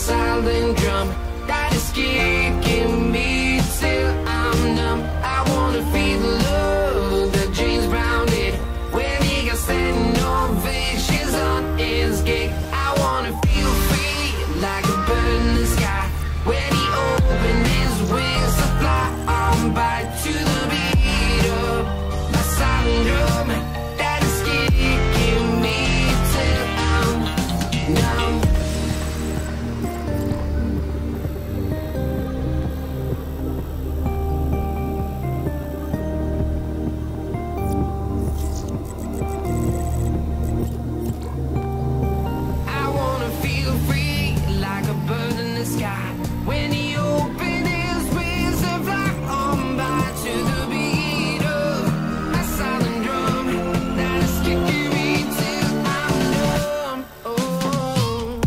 silent drum that is kicking me till I'm numb. I wanna feel the love that James Brown did when he got standing ovations on his gig. I wanna feel free like a bird in the sky when he opened his wings to fly on by to the beat of my silent drum that is kicking me till I'm numb. When he opened his wings to fly on by to the beat of my silent drum that is kicking me till I'm numb. Oh.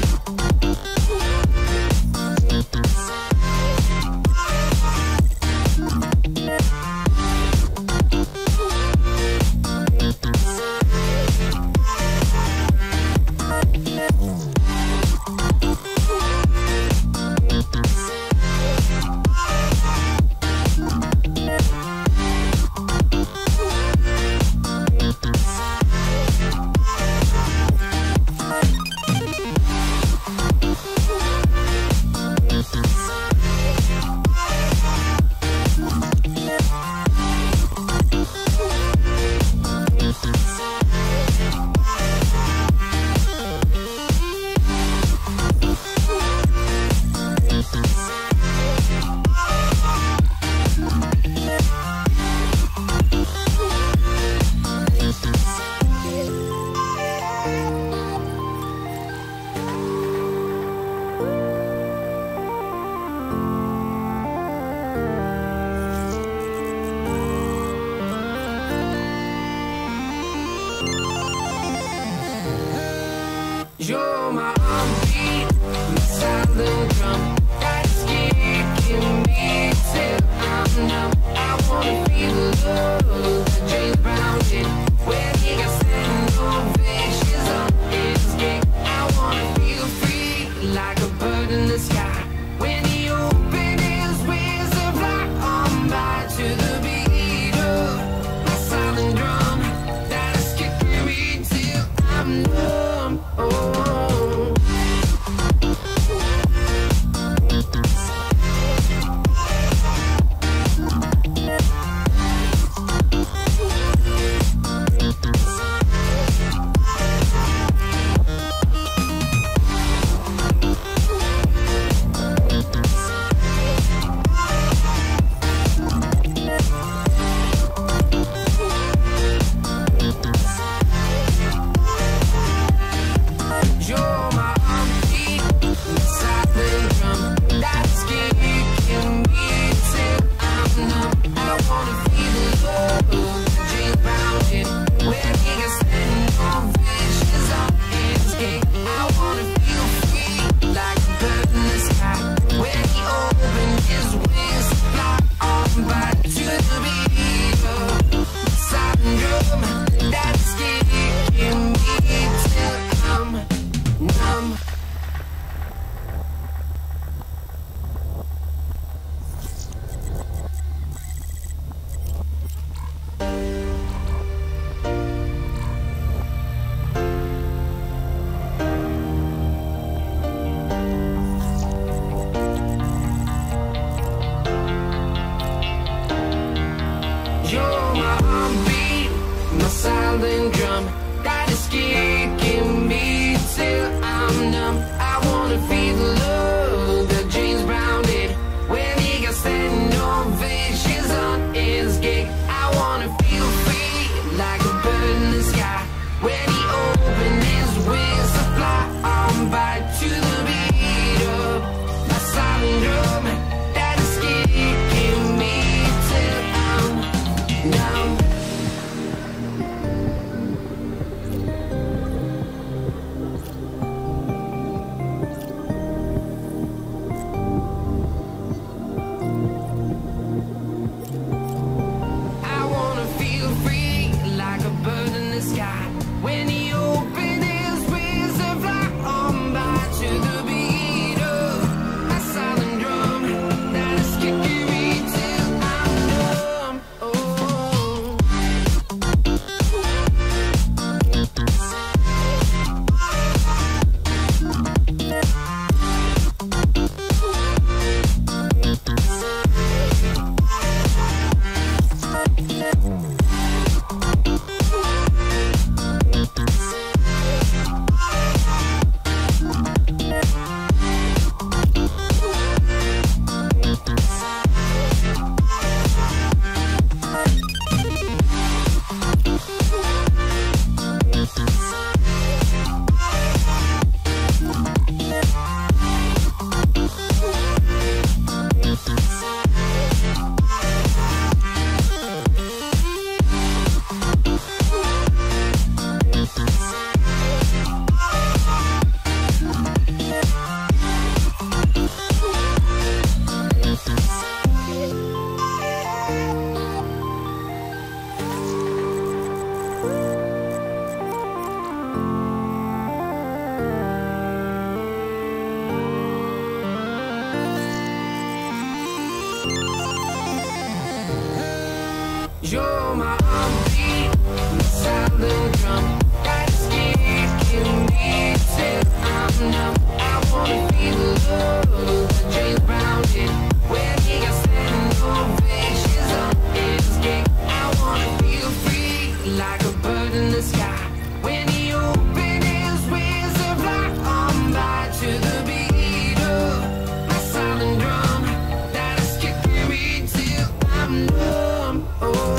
You're my heartbeat, my silent drum that's kicking me till I'm numb. I wanna feel the love that James Brown did when he got standing ovations on his gig. I wanna feel free like a bird in the sky when he opened his wings to fly on by to the beat of my silent drum that is kicking me till I'm numb. Oh. You're my heartbeat, my silent drum that is kicking me till I'm numb. I wanna feel the love that James Brown did when he got standing ovations on his gig. I wanna feel free like a bird in the sky when he opened his wings to fly on by to the beat of my silent drum that is kicking me till I'm numb. When he opened his wings to fly on by to the beat You're my heartbeat, my silent drum. Got it kicking me till I'm numb. I wanna feel the love that James Brown did when he got standing ovations on his gig. I wanna feel free like a bird in the sky when he opened his wings to fly on by to the beat of my silent drum. That is kicking me till I'm numb. Oh.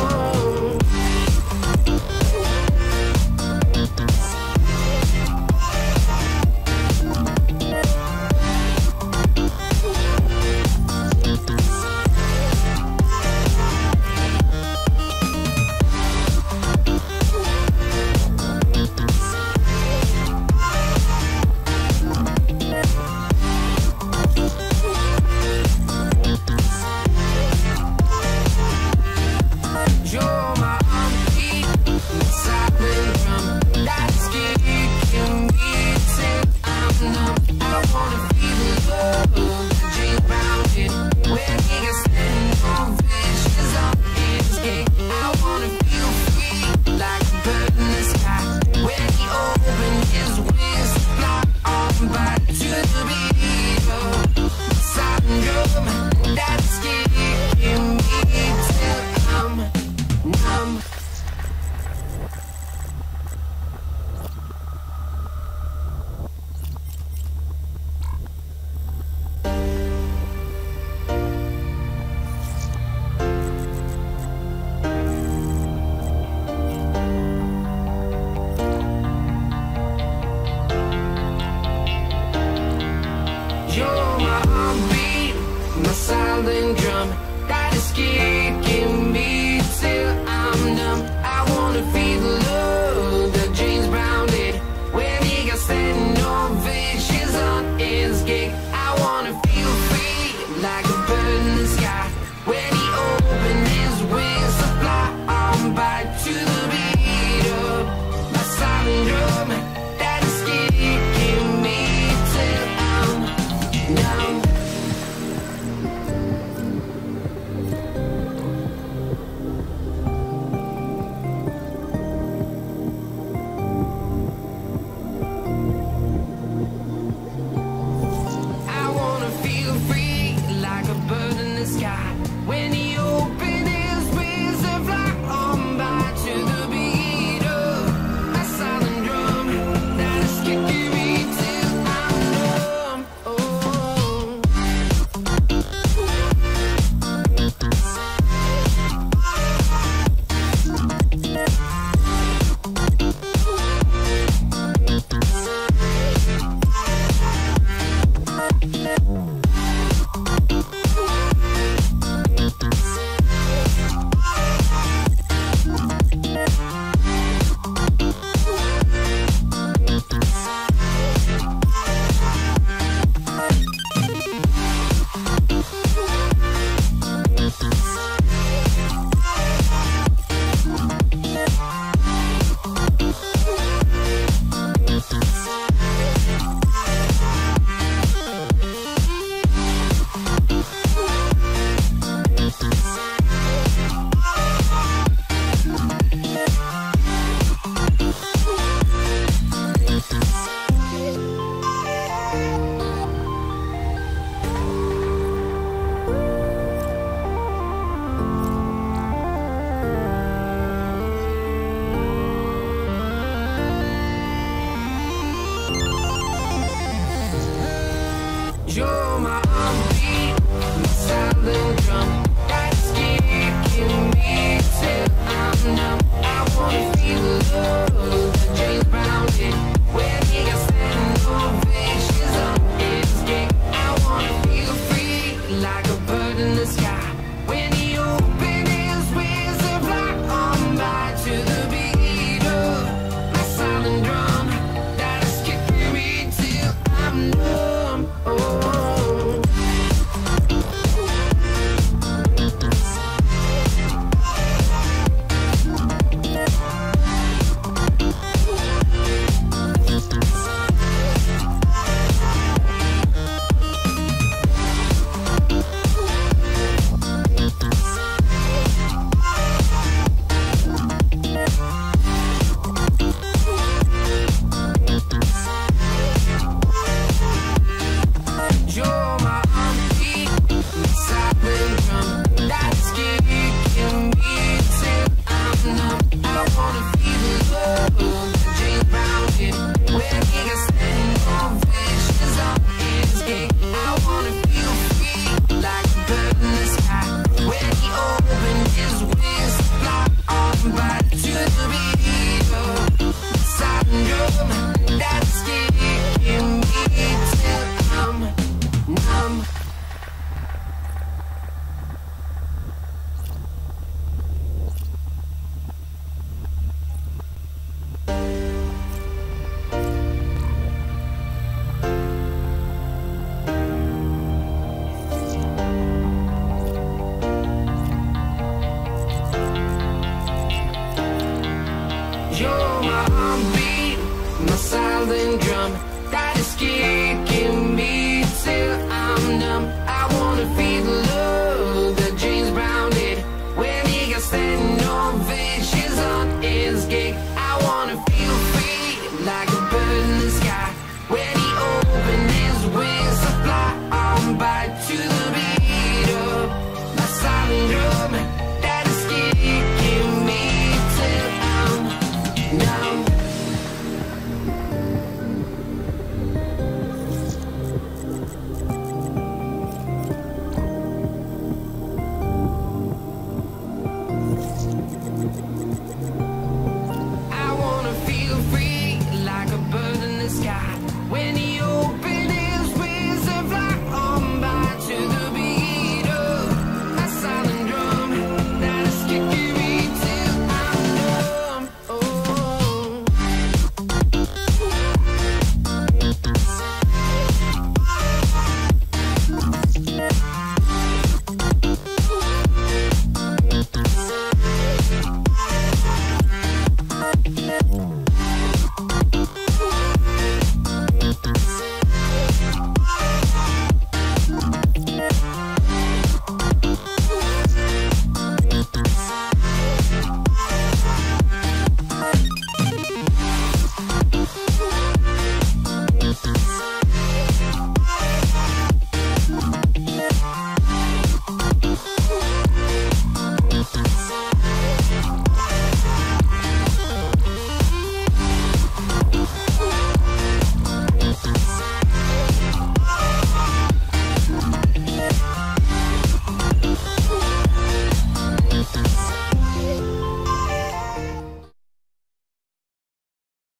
You're my heartbeat, my silent drum. That is kicking me till I'm numb. I wanna feel the love that James Brown did when he got standing ovations on his gig. I wanna feel free like a bird in the sky when he opened his wings to fly on by to the beat of my silent drum. That is kicking me till I'm numb. drum, ride a skid.